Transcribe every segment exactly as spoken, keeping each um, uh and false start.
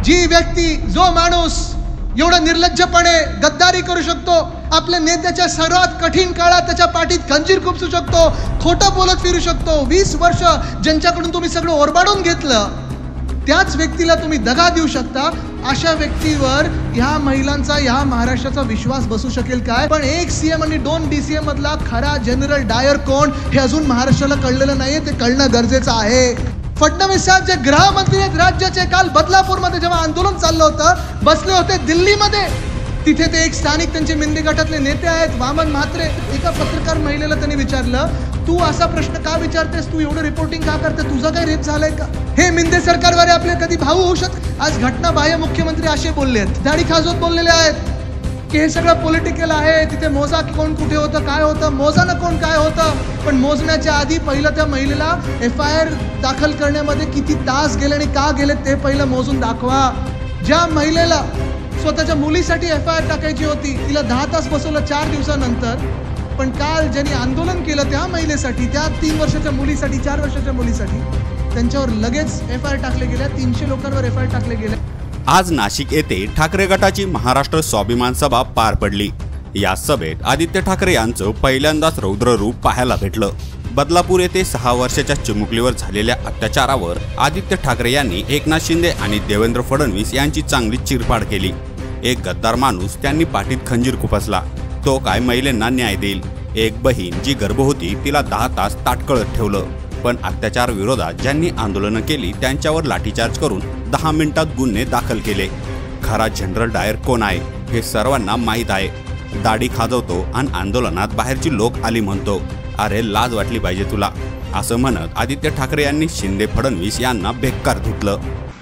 जी व्यक्ती, जो माणूस एवढा निर्लज्जपणे गद्दारी करू शकतो, आपल्या नेत्याच्या सर्वात कठीण काळात त्याच्या पाठीत खंजीर खुपसू शकतो, खोटं बोलत फिरू शकतो, वीस वर्ष ज्यांच्याकडून तुम्ही सगळं ओरबाडून घेतलं, त्याच व्यक्तीला तुम्ही दगा देऊ शकता. अशा व्यक्तीवर ह्या महिलांचा, ह्या महाराष्ट्राचा विश्वास बसू शकेल काय? पण एक सीएम आणि दोन डीसीएम मधला खरा जनरल डायर कोण हे अजून महाराष्ट्राला कळलेलं नाहीये. ते कळणं गरजेचं आहे. फडणवीस साहेब जे गृहमंत्री आहेत राज्याचे, काल बदलापूरमध्ये जेव्हा आंदोलन चाललं होतं, बसले होते दिल्लीमध्ये. तिथे ते एक स्थानिक त्यांचे मिंदे गटातले नेते आहेत वामन म्हात्रे. एका पत्रकार महिलेला त्यांनी विचारलं, तू असा प्रश्न का विचारतेस, तू एवढं रिपोर्टिंग का करते, तुझा काही रेप झालाय का? हे मिंदे सरकारवाले आपले कधी भाऊ होऊ शकत? आज घटना बाह्य मुख्यमंत्री असे बोलले आहेत, दाढी खाजवत बोललेले आहेत की हे सगळं पॉलिटिकल आहे. तिथे मोजा कोण कुठे होतं, काय होतं, मोजा ना कोण काय होतं. पण मोजण्याच्या आधी पहिलं त्या महिलेला एफ आय आर दाखल करण्यामध्ये किती तास गेले आणि का गेले ते पहिलं मोजून दाखवा. ज्या महिलेला स्वतःच्या मुलीसाठी एफ आय आर टाकायची होती, तिला दहा तास बसवलं चार दिवसानंतर. पण काल ज्यांनी आंदोलन केलं त्या महिलेसाठी, त्या तीन वर्षाच्या मुलीसाठी, चार वर्षाच्या मुलीसाठी, त्यांच्यावर लगेच एफ आय आर टाकले गेल्या. तीनशे लोकांवर एफ आय आर टाकले गेले. आज नाशिक येथे ठाकरे गटाची महाराष्ट्र स्वाभिमान सभा पार पडली. या सभेत आदित्य ठाकरे यांचं पहिल्यांदाच रौद्र रूप पाहायला भेटलं. बदलापूर येथे सहा वर्षाच्या चिमुकलीवर झालेल्या अत्याचारावर आदित्य ठाकरे यांनी एकनाथ शिंदे आणि देवेंद्र फडणवीस यांची चांगली चिरफाड केली. एक गद्दार माणूस त्यांनी पाठीत खंजीर खुपसला. तो काय महिलांना न्याय देईल? एक बहीण जी गर्भ होती तिला दहा तास ताटकळत ठेवलं. पण अत्याचार विरोधात ज्यांनी आंदोलनं केली त्यांच्यावर लाठीचार्ज करून दहा मिनिटात गुन्हे दाखल केले. खरा जनरल डायर कोण आहे हे सर्वांना माहीत आहे. दाढी खाजवतो आणि आंदोलनात बाहेरची लोक आली म्हणतो. अरे लाज वाटली पाहिजे तुला, असं म्हणत आदित्य ठाकरे यांनी शिंदे फडणवीस यांना बेकार धुतलं.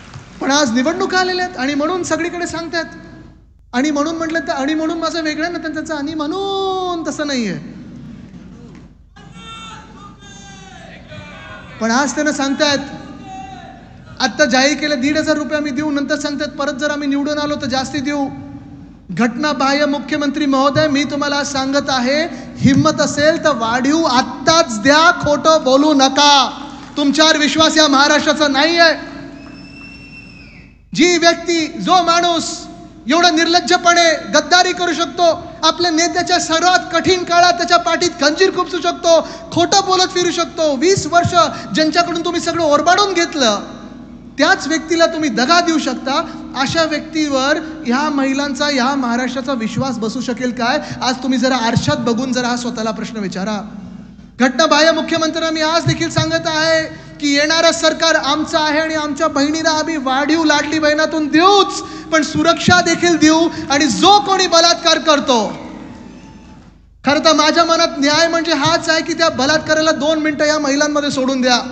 पण आज निवडणूक आलेल्या आहेत आणि म्हणून सगळीकडे सांगतात. आणि म्हणून म्हटलं तर आणि म्हणून माझं वेगळं आहे ना, त्यांचं आणि म्हणून तसं नाहीये. पण आज त्यांना सांगतायत आत्ता जाहीर केलं दीड हजार रुपये आम्ही देऊ, नंतर सांगतात परत जर आम्ही निवडून आलो तर जास्ती देऊ. घटना बाह्य मुख्यमंत्री महोदय, मी तुम्हाला सांगत आहे, हिम्मत असेल तर वाढीव आत्ताच द्या, खोटं बोलू नका. तुमच्यावर विश्वास या महाराष्ट्राचा नाही आहे. जी व्यक्ती, जो माणूस एवढा निर्लज्जपणे गद्दारी करू शकतो, आपल्या नेत्याच्या सर्वात कठीण काळात त्याच्या पाठीत खंजीर खुपसू शकतो, खोटं बोलत फिरू शकतो, वीस वर्ष ज्यांच्याकडून तुम्ही सगळं ओरबाडून घेतलं, त्याच व्यक्तीला तुम्ही दगा देऊ शकता. अशा व्यक्तीवर ह्या महिलांचा, ह्या महाराष्ट्राचा विश्वास बसू शकेल काय? आज तुम्ही जरा आरशात बघून जरा हा स्वतःला प्रश्न विचारा. घटना बाह्य मुख्यमंत्र्यांना मी आज देखील सांगत आहे की येणारं सरकार आमचं आहे आणि आमच्या बहिणीला आम्ही वाढीव लाडली बहिणातून देऊच, पण सुरक्षा देखील देऊ. आणि जो कोणी बलात्कार करतो, खरं तर माझ्या मनात न्याय म्हणजे हाच आहे की त्या बलात्काराला दोन मिनिटं या महिलांमध्ये सोडून द्या.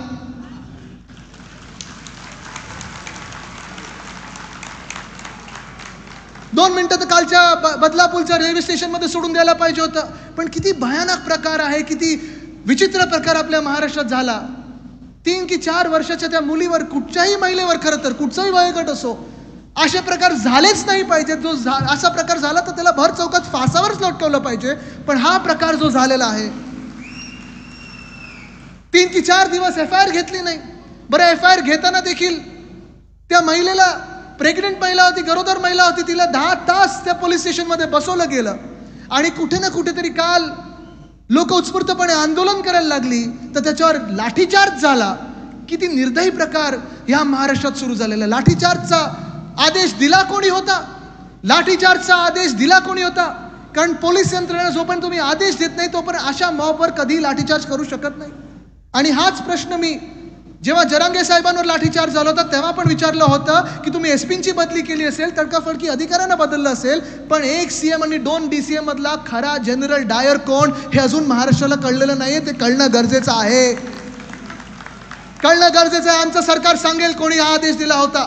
दोन मिनिटं तर कालच्या बदलापूरच्या रेल्वे स्टेशन मध्ये सोडून द्यायला पाहिजे होतं. पण किती भयानक प्रकार आहे, किती विचित्र प्रकार आपल्या महाराष्ट्रात झाला. तीन की चार वर्षाच्या त्या मुलीवर, कुठच्याही महिलेवर, खरं तर कुठचाही वयोगट असो, असे प्रकार झालेच नाही पाहिजे. जो असा प्रकार झाला तर त्याला भर चौकात फासावरच लटकवलं पाहिजे. पण हा प्रकार जो झालेला आहे, तीन की चार दिवस एफ आय आर घेतली नाही. बरं, एफ आय आर घेताना देखील त्या महिलेला, प्रेग्नेंट महिला होती, गरोदर महिला होती, तिला दहा तास त्या पोलीस स्टेशनमध्ये बसवलं गेलं. आणि कुठे ना कुठेतरी काल लोक उत्स्फूर्तपणे आंदोलन करायला लागली तर त्याच्यावर लाठीचार्ज झाला. किती निर्दयी प्रकार या महाराष्ट्रात सुरू झालेला. लाठीचार्जचा आदेश दिला कोणी होता? लाठीचार्जचा आदेश दिला कोणी होता? कारण पोलीस यंत्रणा जोपर्यंत तुम्ही आदेश देत नाही तोपर्यंत अशा मॉबवर कधी लाठीचार्ज करू शकत नाही. आणि हाच प्रश्न मी जेव्हा जरांगे साहेबांवर लाठीचार्ज झाला होता तेव्हा पण विचारलं होतं की तुम्ही एसपींची बदली केली असेल, तडकाफडकी अधिकाऱ्यांना बदललं असेल, पण एक सीएम आणि दोन डीसीएम मधला खरा जनरल डायर कोण हे अजून महाराष्ट्राला कळलेलं नाहीये. ते कळणं गरजेचं आहे. कळणं गरजेचं आहे. आमचं सरकार सांगेल कोणी हा आदेश दिला होता.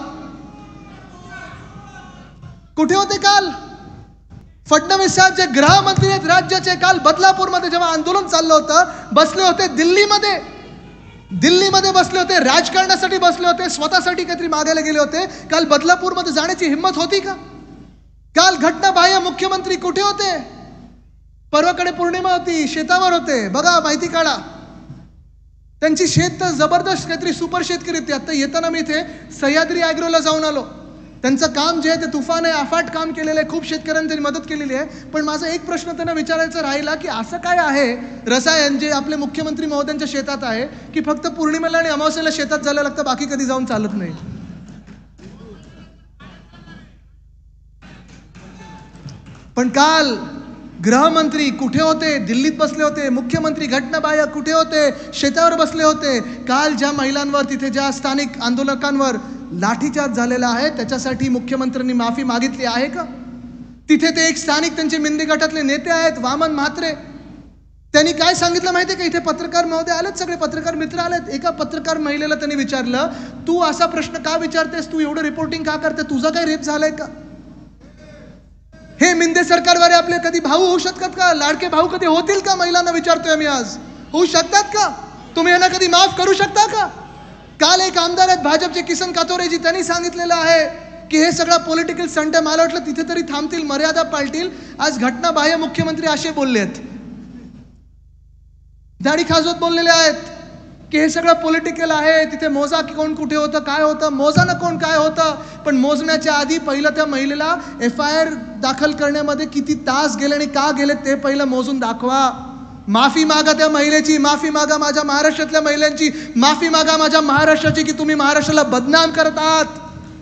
कुठे होते काल फडणवीस साहेब जे गृहमंत्री आहेत राज्याचे? काल बदलापूरमध्ये जेव्हा आंदोलन चाललं होतं, बसले होते दिल्लीमध्ये. दिल्लीमध्ये बसले होते, राजकारणासाठी बसले होते, स्वतःसाठी काहीतरी मागायला गेले होते. काल बदलापूरमध्ये जाण्याची हिंमत होती का? काल घटना बाह्य मुख्यमंत्री कुठे होते? परवाकडे पौर्णिमा होती, शेतावर होते. बघा, माहिती काढा. त्यांची शेत तर जबरदस्त काहीतरी सुपर शेतकरी होती. आता येताना मी इथे सह्याद्री ॲग्रोला जाऊन आलो. त्यांचं काम जे आहे ते तुफान आहे, अफाट काम केलेलं आहे, खूप शेतकऱ्यांनी त्यांनी मदत केलेली आहे. पण माझा एक प्रश्न त्यांना विचारायचा राहिला की असं काय आहे रसायन जे आपले मुख्यमंत्री महोदयांच्या शेतात आहे की फक्त पौर्णिमेला आणि अमावस्येला शेतात जायला लागतं, बाकी कधी जाऊन चालत नाही. पण काल गृहमंत्री कुठे होते? दिल्लीत बसले होते. मुख्यमंत्री घटनाबाह्य कुठे होते? शेतावर बसले होते. काल ज्या महिलांवर, तिथे ज्या स्थानिक आंदोलकांवर लाठीचार्ज झालेला आहे त्याच्यासाठी मुख्यमंत्र्यांनी माफी मागितली आहे का? तिथे ते एक स्थानिक त्यांचे मिंदी गटातले नेते आहेत वामन म्हात्रे, त्यांनी काय सांगितलं माहिती आहे का? इथे पत्रकार महोदय आलेत, सगळे पत्रकार मित्र आलेत. एका पत्रकार महिलेला त्यांनी विचारलं, तू असा प्रश्न का विचारतेस, तू एवढं रिपोर्टिंग का करते, तुझा काय रेप झालाय का? हे मिंदे सरकारवाले आपले कधी भाऊ होऊ शकतात का? लाडके भाऊ कधी होतील का? महिलांना विचारतोय मी आज, होऊ शकतात का? तुम्ही यांना कधी माफ करू शकता का? काल एक आमदार आहेत भाजपचे किसन कातोरेजी, त्यांनी सांगितलेलं आहे की हे सगळं पॉलिटिकल स्टंट आहे. मला वाटलं तिथे तरी थांबतील, मर्यादा पाळतील. आज घटनाबाह्य मुख्यमंत्री असे बोलले आहेत, दाढी खाजवत बोललेले आहेत की हे सगळं पॉलिटिकल आहे. तिथे मोजा की कोण कुठे होतं, काय होतं, मोजा ना कोण काय होतं. पण मोजण्याच्या आधी पहिलं त्या महिलेला एफ आय आर दाखल करण्यामध्ये किती तास गेले आणि का गेले ते पहिलं मोजून दाखवा. माफी मागा त्या महिलेची, माफी मागा माझ्या महाराष्ट्रातल्या महिलांची, माफी मागा माझ्या महाराष्ट्राची की तुम्ही महाराष्ट्राला बदनाम करत आहात.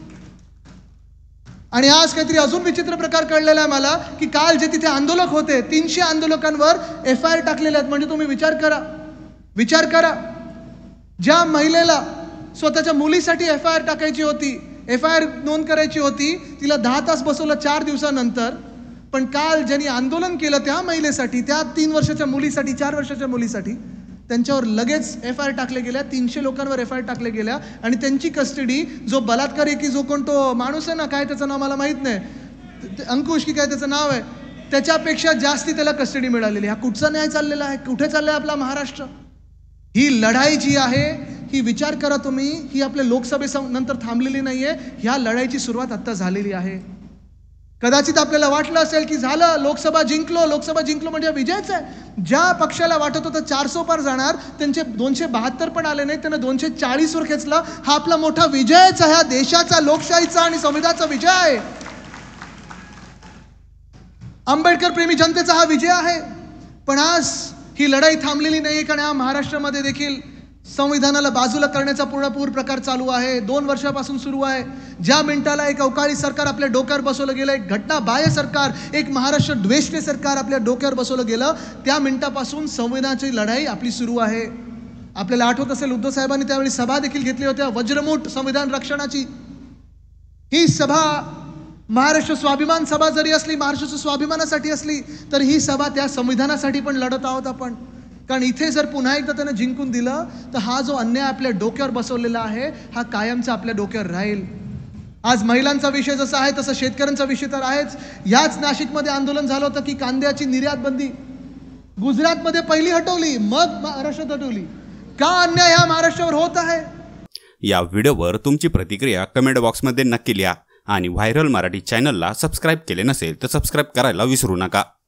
आणि आज काहीतरी अजून विचित्र प्रकार कळलेला आहे मला की काल जे तिथे आंदोलक होते तीनशे आंदोलकांवर एफ आय आर टाकलेले आहेत. म्हणजे तुम्ही विचार करा, विचार करा, ज्या महिलेला स्वतःच्या मुलीसाठी एफ आय आर टाकायची होती, एफ आय आर नोंद करायची होती, तिला दहा तास बसवलं चार दिवसानंतर. पण काल ज्यांनी आंदोलन केलं त्या महिलेसाठी, त्या तीन वर्षाच्या मुलीसाठी, चार वर्षाच्या मुलीसाठी, त्यांच्यावर लगेच एफ आय आर टाकले गेल्या. तीनशे लोकांवर एफ आय आर टाकले गेल्या आणि त्यांची कस्टडी, जो बलात्कारी की जो कोण तो माणूस आहे ना, काय त्याचं नाव मला माहीत नाही, अंकुश की काय त्याचं नाव आहे, त्याच्यापेक्षा जास्ती त्याला कस्टडी मिळालेली. हा कुठचा न्याय चाललेला आहे? कुठे चाललाय आपला महाराष्ट्र? ही लढाई जी आहे ही विचार करा तुम्ही, ही आपल्या लोकसभेनंतर थांबलेली नाहीये. ह्या लढाईची सुरुवात आता झालेली आहे. कदाचित आपल्याला वाटलं असेल की झालं, लोकसभा जिंकलो, लोकसभा जिंकलो म्हणजे विजयच आहे. ज्या पक्षाला वाटत होतं चारसो पार जाणार, त्यांचे दोनशे बहात्तर पण आले नाही, त्यांना दोनशे चाळीस वर खेचला. हा आपला मोठा विजयच आहे, हा देशाचा, लोकशाहीचा आणि संविधानाचा विजय आहे. आंबेडकर प्रेमी जनतेचा हा विजय आहे. पण आज ही लढाई थांबलेली नाही, कारण या महाराष्ट्रामध्ये देखील संविधानाला बाजूला करण्याचा पूर्णपूर प्रकार चालू आहे. दोन वर्षापासून सुरू आहे. ज्या मिनिटाला एक अवकाळी सरकार आपल्या डोक्यावर बसवलं गेलं, एक घटनाबाह्य सरकार, एक महाराष्ट्र द्वेषी सरकार आपल्या डोक्यावर बसवलं गेलं, त्या मिनिटापासून संविधानाची लढाई आपली सुरू आहे. आपल्याला आठवत असेल उद्धव साहेबांनी त्यावेळी सभा देखील घेतली होत्या, वज्रमूठ संविधान रक्षणाची. ही सभा महाराष्ट्र स्वाभिमान सभा जरी असली, महाराष्ट्राच्या स्वाभिमानासाठी असली, तर ही सभा त्या संविधानासाठी पण लढत आहोत आपण. कारण इथे जर पुन्हा एकदा त्यानं जिंकून दिलं तर हा जो अन्याय आपल्या डोक्यावर बसवलेला आहे हा कायमचा आपल्या डोक्यावर राहील. आज महिलांचा विषय जसा आहे तसं शेतकऱ्यांचा विषय तर आहेच. याच नाशिकमध्ये आंदोलन झालं होतं की कांद्याची निर्यात बंदी गुजरातमध्ये पहिली हटवली, मग महाराष्ट्रात हटवली. का अन्याय हा महाराष्ट्रावर होत आहे? या व्हिडिओवर तुमची प्रतिक्रिया कमेंट बॉक्समध्ये नक्की लिहा आणि व्हायरल मराठी चॅनलला सबस्क्राईब केले नसेल तर सबस्क्राईब करायला विसरू नका.